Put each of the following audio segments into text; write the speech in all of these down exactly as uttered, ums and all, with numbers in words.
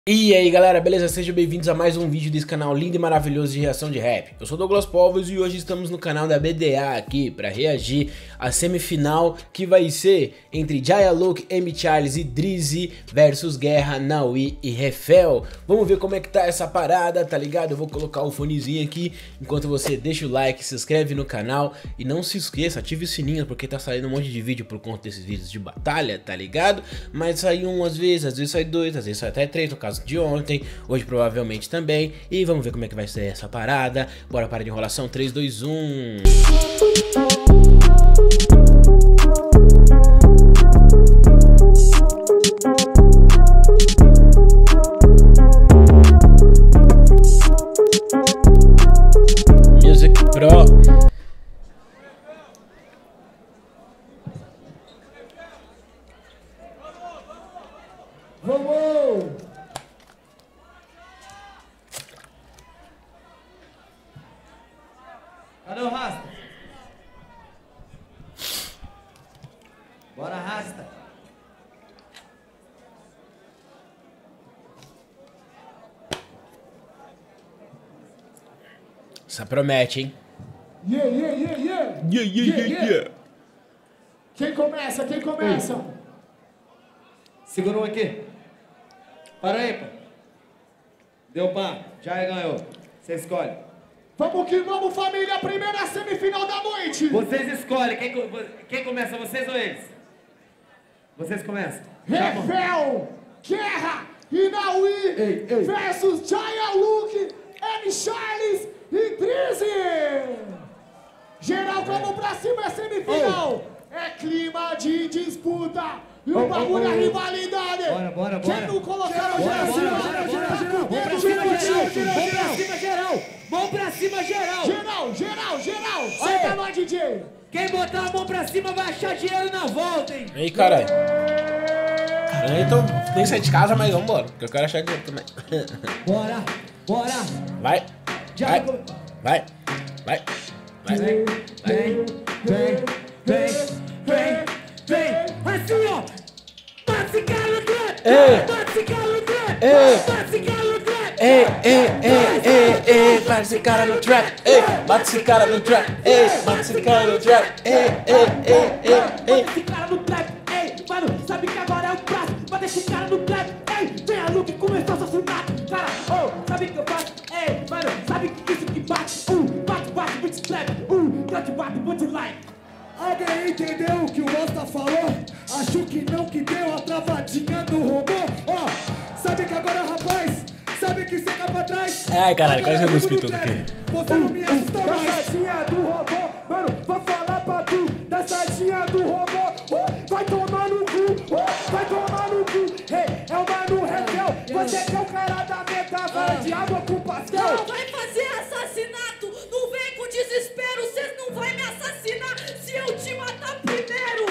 E aí galera, beleza? Sejam bem-vindos a mais um vídeo desse canal lindo e maravilhoso de reação de rap. Eu sou Douglas Povos e hoje estamos no canal da B D A aqui para reagir à semifinal que vai ser entre Jaya Luke, M Charles e Drizzy versus Guerra, Naui e Refel. Vamos ver como é que tá essa parada, tá ligado? Eu vou colocar o fonezinho aqui enquanto você deixa o like, se inscreve no canal e não se esqueça, ative o sininho porque tá saindo um monte de vídeo por conta desses vídeos de batalha, tá ligado? Mas sai um às vezes, às vezes sai dois, às vezes sai até três, no caso de ontem, hoje provavelmente também. E vamos ver como é que vai ser essa parada. Bora para de enrolação, três, dois, um. Music Pro. Vamos! Cadê o Rasta? Bora, Rasta! Essa promete, hein? Yeah, yeah, yeah, yeah! Yeah, yeah, yeah, yeah! Quem começa? Quem começa? Oi. Segura um aqui. Para aí, pô. Deu pá. Já ganhou. Você escolhe. Vamos que vamos, família! Primeira semifinal da noite! Vocês escolhem. Quem, quem começa, vocês ou eles? Vocês começam. Refel, Guerra e Naui versus Jaya Luke, M Charles e Drizzy! Geral, vamos pra cima, é semifinal! Oh. É clima de disputa! E o bagulho é rivalidade! Bora, bora, bora! Quem não colocar o geral? Bora, bora, bora, geral! Vamos pra cima, geral! Vamos pra cima, geral! Geral, geral, geral! Senta lá, D J! Quem botar a mão pra cima vai achar dinheiro na volta, hein? Aí, caralho! Caralho, eu tô... nem sair de casa, mas vambora, porque eu quero achar dinheiro também. Bora, bora! Vai! Vai! Vai! Vai! Vai! Vem, vem, vem, vem, vem, vem! Assim, ó! Bate calo trap! Bate calo trap! Bate calo trap! Ei, ei, ei, ei, ei, bate esse cara no trap! Ei, bate esse cara no trap! Ei, bate esse cara no trap! Ei, ei, ei, ei, ei! Bate esse cara no trap! Ei, mano, sabe que agora é o prazo! Bate esse cara no trap! Ei, vem a Luke começou a assassinato! Cara, oh, sabe que eu faço? Ei, mano, sabe que isso que bate? Um, bate, bate, beat trap! Um, bate, bate, boot like! Alguém entendeu o que o Rosta falou? Acho que não, que deu a travadinha do robô. Ó, oh, sabe que agora, rapaz, sabe que você tá pra trás? Ai, caralho, quase eu cuspi tudo aqui. Você não me assusta mais. Dançadinha do robô, mano, vou falar pra tu. Dançadinha do robô, uh, vai tomar no cu, uh, vai tomar no cu. Hey, é o mano Refel, você que é o cara da meta, vai de água com pastel. Não vai fazer assassinato, não vem com desespero, cês não vai me assassinar se eu te matar primeiro.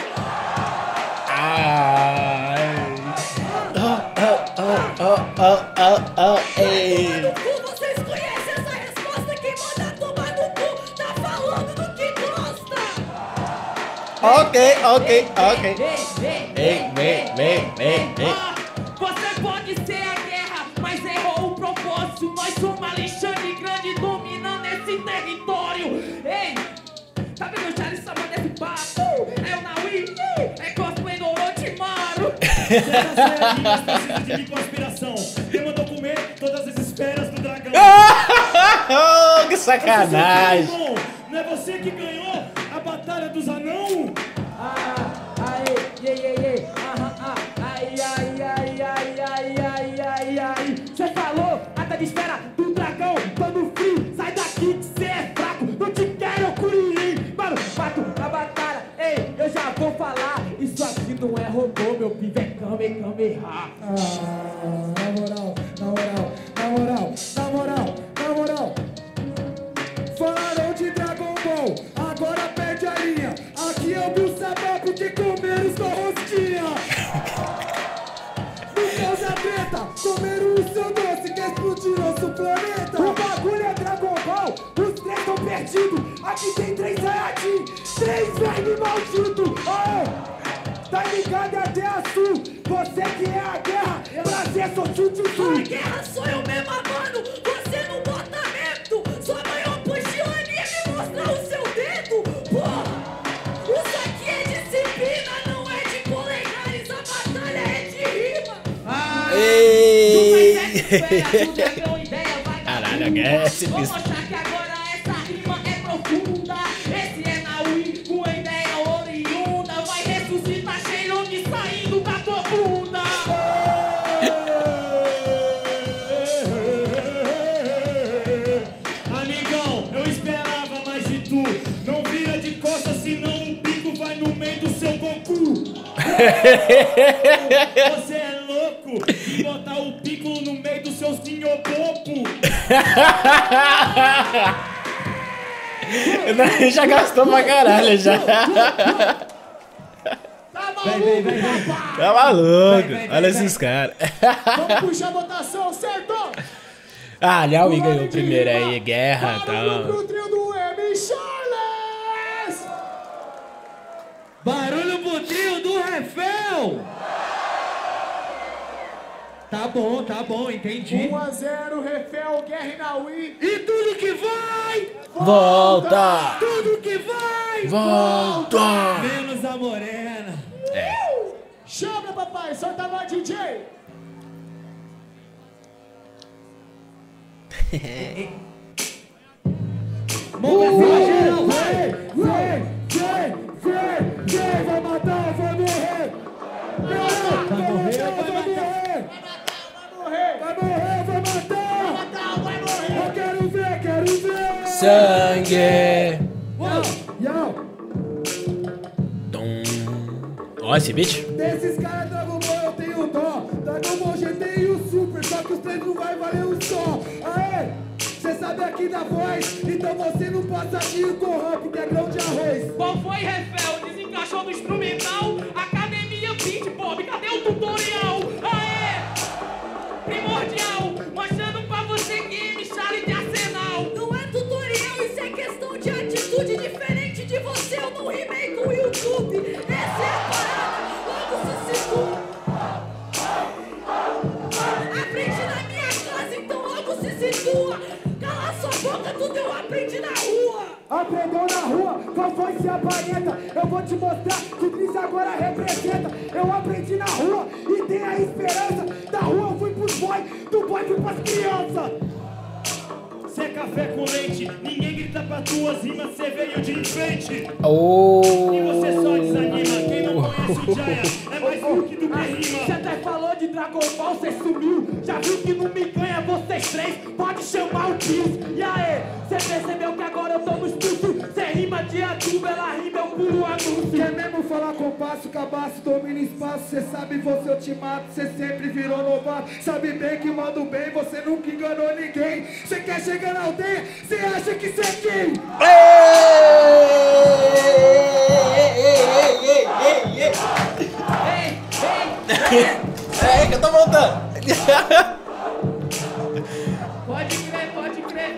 Ai. Oh, oh, oh, oh, oh, oh, ei. No cu, vocês conhecem essa resposta? Quem manda tomar no cu tá falando do que gosta. Ok, ok, ok. Ei, Ei, vem, vem, vem, vem. Você pode ser a guerra, mas errou o propósito. Nós somos Alexandre Grande dominando esse território. Ei, tá vendo o Charles Samba desse papo? É o Naui, é cosplay do Orochimaru. Essas precisam de conspiração. Quem mandou comer todas as esferas do dragão? Que sacanagem! Não é você que ganhou a batalha dos anão? Ah, aê, iê, iê, iê, aham, ah, ai, ai, ai, ai, ai, ai, ai, ai. Cê falou, ata de esfera do dragão, tô no frio, sai daqui que cê é fraco, não te quero, curirim. Mano, bato na batalha, ei, eu já vou falar, isso aqui não é robô, meu pive é Kame Kame Ha. Ah, na moral, na moral, na moral, na moral, na moral. Falaram de Dragon Ball, agora perde a linha. Aqui eu vi o sabab que comeram sua rosquinha. No causa treta, comeram o seu doce que explodiu nosso planeta. O bagulho é Dragon Ball, os três estão perdidos. Aqui tem três Saiyajin, três vermes malditos. Oh! Tá ligado até a sul, você que é a guerra, prazer sou tchu-tchu-tchu. A guerra sou eu mesma, mano, você não bota medo. Sua mãe puxou e me mostrar o seu dedo. Porra, isso aqui é disciplina, não é de polegares. A batalha é de rima. Ei! Caralho, a guerra é esse Vou bicho. mostrar que agora essa rima é profunda. Esse é Naui, com a ideia oriunda. Vai ressuscitar cheirão de saindo da tua bunda. Amigão, eu esperava mais de tu. Não vira de costas, senão um pico vai no meio do seu Goku. Você é louco de botar o pico no meio do seu sinhopopo. Não, já gastou pra caralho já. Tá maluco, vem, vem, vem. papai? Tá maluco. Vem, vem, Olha vem, esses caras. Vamos puxar a votação, certo? Ah, Liaui ganhou o primeiro aí, guerra e Barulho tal. pro trio do M. Charles! Barulho pro trio do Refel! Tá bom, tá bom, entendi. um a zero, Refel, Guerra e Naui. E tudo que vai, Volta! tudo que vai, Volta! menos a morena. É. Chama, papai, solta a voz, D J. Mão pra cima, geral, vai! Vem, vem, vem, vem, vai matar, vai morrer. Vai morrer ou vai matar? Vai morrer, vai morrer, vai matar. Vai matar, vai morrer. Eu quero ver, quero ver. Sangue! Yo, Tum. Ó, esse beat. desses caras Dragon Ball eu tenho dó. Dragon Ball G T e o Super, só que os três não vai valer um só. Aê, cê sabe aqui da voz, então você não passa aqui o corrompe, que é grão de arroz. Qual foi, Refel? Desencaixou do instrumental? Academia Beat Bob, cadê o tutorial? Aê! Primordial, mostrando pra você game, chale de arsenal. Não é tutorial, isso é questão de atitude diferente de você. Eu não rimei com o YouTube. Essa é a parada, logo se situa. Aprende na minha casa, então logo se situa. Cala sua boca, tudo eu aprendi na rua. Aprendeu na rua, qual foi se aparenta? Eu vou te mostrar que o Cris agora representa. Eu aprendi na rua e tem a esperança. Da rua eu fui pros boy, do boy fui pras crianças. Cê é café com leite, ninguém grita pra tuas rimas, cê veio de enfeite. Oh. E você só desanima, quem não conhece o Jaya é mais Hulk do que Você rima. até falou de Dragon Ball, cê sumiu. Já viu que não me ganha vocês três, pode chamar o Kiss. E aí, cê percebeu que agora eu tô no estúdio. Cê rima de adubo, ela rima, eu puro anúncio. Quer mesmo falar compasso, cabaço, domina espaço. Cê sabe, você eu te mato, cê sempre virou novato. Sabe bem que mando bem, você nunca enganou ninguém. Cê quer chegar na aldeia, cê acha que cê é quem? Ei, ei, É que eu tô voltando. pode crer, pode crer.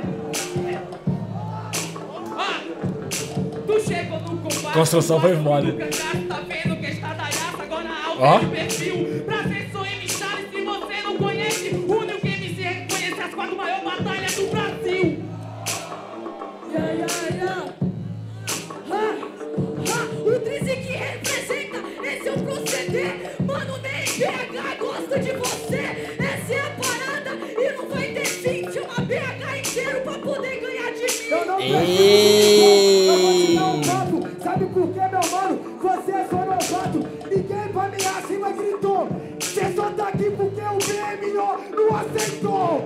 Ah, tu chegou no combate. Construção foi foda. Do cangaço, tá vendo que está da graça, agora Ó. alto de perfil. Prazer, sou M. Charles, se você não conhece, o único M C reconhece as quatro maiores batalhas do Brasil. Yeah, yeah, yeah. Ah, ah, o Drizzy que representa, esse é o proceder. Mano, nem B H gosta de você. Essa é a parada e não vai ter fim. Chama B H inteiro pra poder ganhar de mim. Eu não Ei. eu vou te dar um papo. Sabe por que, meu mano? Você é só novato. Ninguém pra me acima gritou. Você só tá aqui porque o B M O não aceitou.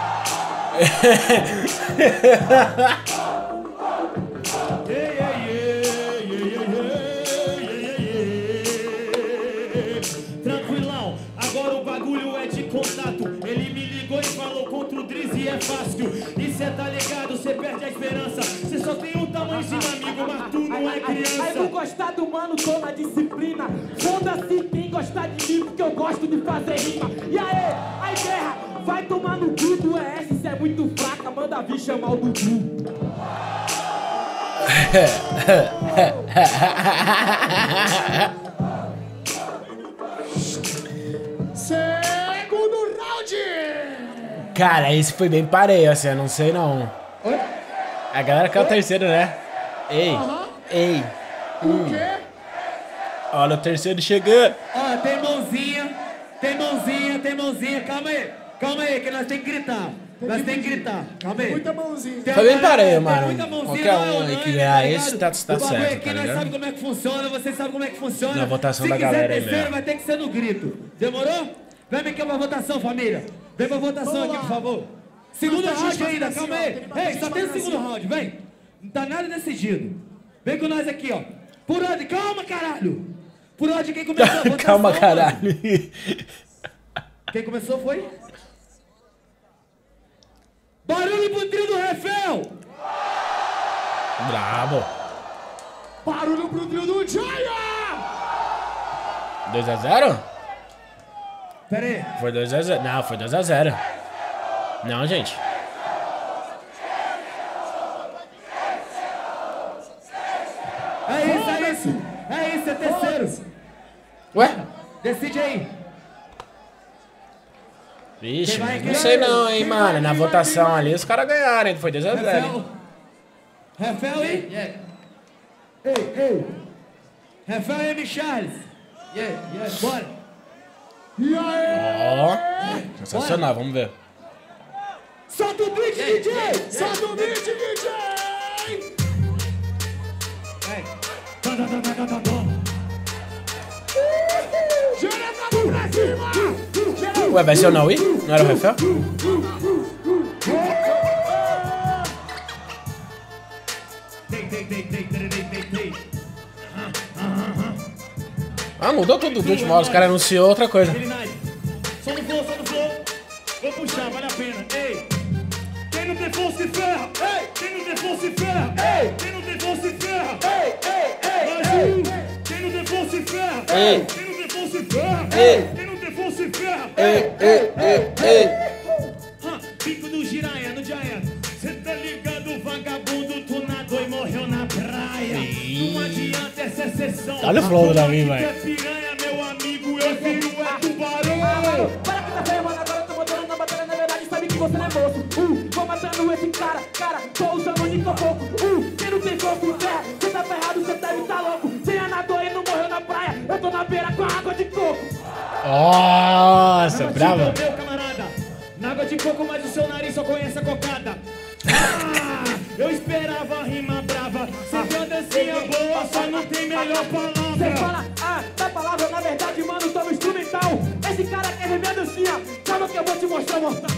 Ei, ei, ei, ei, ei, ei, ei, ei. Tranquilão, agora o bagulho é de contato. Ele me ligou e falou contra o Drizzy é fácil. E cê tá ligado, cê perde a esperança. Cê só tem um tamanhozinho, amigo, mas tu não é Aí criança. vou gostar do mano, tô na disciplina. Foda-se quem gostar de mim, porque eu gosto de fazer rima. E aí, aí guerra, vai tomar no cu do E S, cê é muito fraca, manda vir chamar o Dudu. Segundo Cara, esse foi bem pareio, assim, eu não sei não. Oi? A galera quer o terceiro, né? Ei, Aham. ei. O quê? Olha o terceiro chegando. Ó, tem mãozinha, tem mãozinha, tem mãozinha. Calma aí, calma aí, que nós tem que gritar. Nós tem que gritar. Calma aí. Muita mãozinha. Tem Foi bem uma galera- pareio, tem mano. muita mãozinha, Qualquer não é um aí unânime, que ganhar ligado? esse, tá- tá O bagulho certo, aqui tá nós ligado? sabemos como é que funciona, vocês sabem como é que funciona. Na votação Se da quiser galera aí terceiro, mesmo. vai ter que ser no grito. Demorou? Vem aqui pra votação, família. Vem pra votação Vamos aqui, lá. por favor. Segundo Nossa, round round ainda, assim, calma ó, aí. tem bastante Ei, só tem o gente segundo assim. round, vem. Não tá nada decidido. Vem com nós aqui, ó. Por onde? Calma, caralho. Por onde quem começou a votação? Calma, mano? caralho. Quem começou foi? Barulho pro trio do Refel! Brabo. Barulho pro trio do Jaya! dois a zero? Pera aí. Foi dois a zero. Não, foi dois a zero. Não, gente. É isso, é isso. É isso, é terceiro. Ué? Decide aí. Vixe, Quem vai, não quem sei vai? não, hein, Quem mano. vai, Na quem vai, votação quem vai? ali, os caras ganharam, hein? Foi dois a zero. Refel. Refel e? Yeah, Ei, ei. Refel e M. Charles. yeah, yeah. Bora. E aí? Ó. Sensacional, vamos ver. Solta o beat, D J. Solta o beat, D J! Vem. Dá, dá, dá, dá, dá, dá. Gira a mão pra cima! Gira Ué, vai ser o Naui? Não era o Refel? Tem, tem, tem, tem, tem, tem, tem, tem. Ah, mudou tudo do último hora. Os caras anunciou outra coisa. Ele nice. Só no flow, só no flow. Vou puxar, vale a pena. Ei. Quem não tem flow se ferra. Ei. Quem não tem flow se ferra. Ei. Quem não tem flow se ferra. Ei, ei, Mais ei, um. Quem não tem flow se ferra. Ei. Quem não tem flow se ferra. Ei. Quem não tem flow se ferra. Ei, ei, ei, ei. Ha, Pico do Jiraya, no Jaya. Cê tá ligado, vagabundo, tu nadou e morreu na praia. Não adianta essa exceção. Olha o flow do Davi, Tu vai. é piranha, meu amigo, eu viro é tubarão. Para que tá feio, mano, agora eu tô botando na batalha, na verdade sabe que você não é moço. Uh, vou matando esse cara, cara, tô usando o Nicofoco. Uh, quem não tem foco, terra, cê tá ferrado, cê deve tá louco. Cê é nadou e não morreu na praia, eu tô na beira com água de coco. Nossa, Meu brava. meu camarada, na água de coco, mas o seu nariz só conhece a cocada. Ah, eu esperava a rima brava. Cê tem uma dancinha boa, só não tem melhor Cê palavra. fala, ah, da palavra, na verdade, mano, tô no instrumental. Esse cara quer ver minha dancinha, calma que eu vou te mostrar, mortal.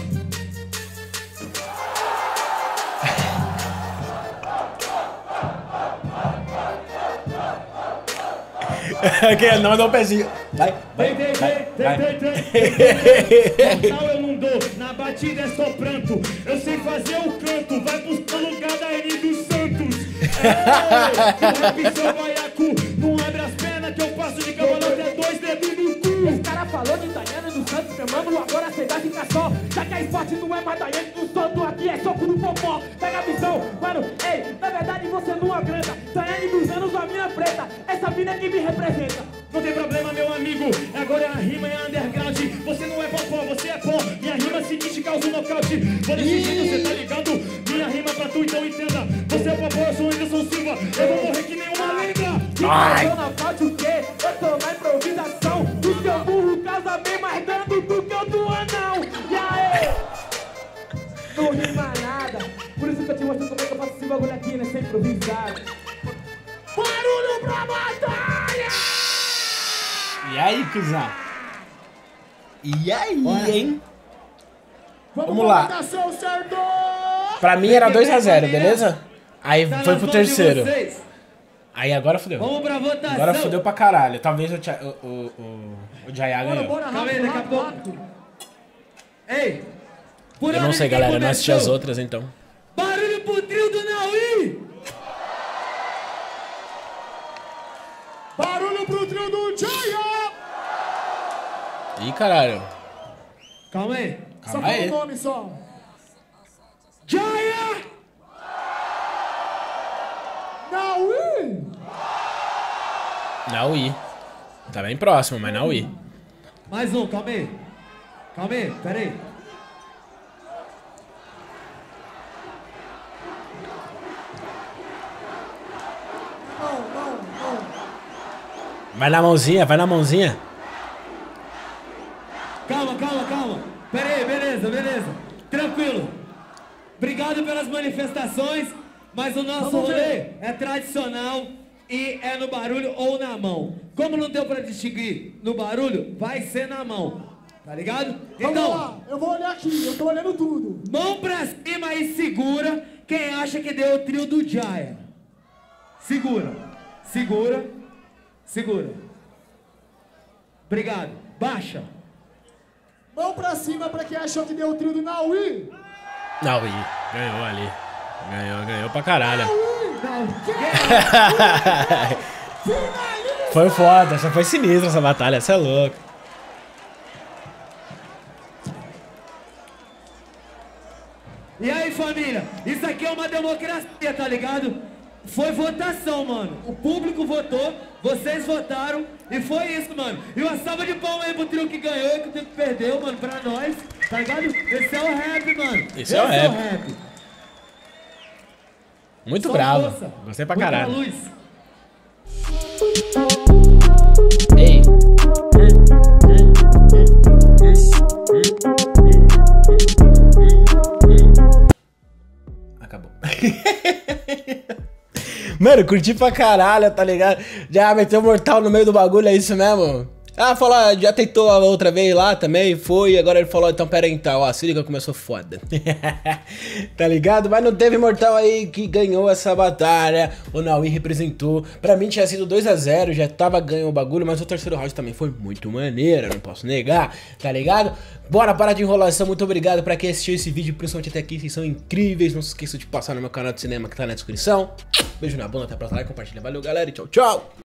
Aqui, não, dá um pezinho. Vai, vai, Tem, tem, vai, tem, vai. tem, tem, tem. Mortal eu não dou, na batida é só pranto. Eu sei fazer o canto, vai buscar o lugar da N dos Santos. É, o rap seu baiacu, não abre as pernas que eu passo de cavalo até dois dedos no cu. Esse cara falou de Daiane dos Santos, meu mano, agora cê vai ficar só. Já que a esporte não é mais Daiane dos Santos, aqui é soco no popó. Pega a visão, mano, ei, na verdade você não agranda. Daiane dos anos, a minha preta, essa mina é que me representa. Não tem problema, meu amigo, agora a rima é underground. Você não é popó, você é pó. Minha rima seguinte causa um nocaute. Vou desse jeito, cê tá ligado? Minha rima pra tu, então entenda. Você é popó, eu sou Anderson Silva. Eu vou morrer que nem uma lenda. Se Ai. eu não faço o quê? Eu tô na improvisação. O seu burro causa bem mais dano do que o do anão. E aí? Não rima nada. Por isso que eu te mostro como é que eu faço esse bagulho aqui, né? Sem improvisado. Barulho pra batalha! E aí, cuzão? E aí, hein? Vamos lá. Votação, certo? Pra mim era dois a zero, beleza? Aí Tá foi nas pro mãos de terceiro. vocês. Aí agora fudeu. Vamos pra votação. Agora fudeu pra caralho. Talvez o, Tia- o, o, o, o Jaya Bora, ganhou. bora, Calma aí, rápido, daqui a rápido, pouco. rápido. Ei. Por Eu não onde sei, que galera. Eu não assisti as começou? outras, então. Barulho pro trio do Naui. Barulho pro trio do Jaya! Ih, caralho. Calma aí. Só Calma fala aí. o nome, só. Jaya. Naui! Naui. Tá bem próximo, mas Naui. Mais um, calma aí. Calma aí, pera aí. Vai na mãozinha, vai na mãozinha. Calma, calma, calma. Pera aí, beleza, beleza. Tranquilo. Obrigado pelas manifestações, mas o nosso rolê é tradicional e é no barulho ou na mão. Como não deu pra distinguir no barulho, vai ser na mão. Tá ligado? Vamos Então, lá, eu vou olhar aqui, eu tô olhando tudo. mão pra cima e segura quem acha que deu o trio do Jaya. Segura, segura, segura. Obrigado. Baixa. Mão pra cima pra quem achou que deu o trio do Naui. Naui, ganhou ali. Ganhou, ganhou pra caralho. Foi foda, essa foi sinistra essa batalha, essa é louca. E aí, família? Isso aqui é uma democracia, tá ligado? Foi votação, mano. O público votou, vocês votaram e foi isso, mano. E uma salva de palmas aí pro trio que ganhou e que o trio que perdeu, mano, pra nós. Tá ligado? Esse é o rap, mano. Esse, Esse é o rap. É o rap. Muito Só bravo. força. Gostei pra Muita caralho. luz. Ei. Acabou. Mano, curti pra caralho, tá ligado? Já meteu mortal no meio do bagulho, é isso mesmo? Ah, falou, já tentou a outra vez lá também, foi, agora ele falou, então pera aí então, ó, se liga, começou foda. Tá ligado? Mas não teve mortal aí que ganhou essa batalha, o Naui representou, pra mim tinha sido dois a zero, já tava ganho o bagulho, mas o terceiro round também foi muito maneiro, não posso negar, tá ligado? Bora parar de enrolação, muito obrigado pra quem assistiu esse vídeo, principalmente até aqui, vocês são incríveis, não se esqueça de passar no meu canal de cinema que tá na descrição. Beijo na bunda, até a próxima, like, compartilha, valeu galera e tchau, tchau!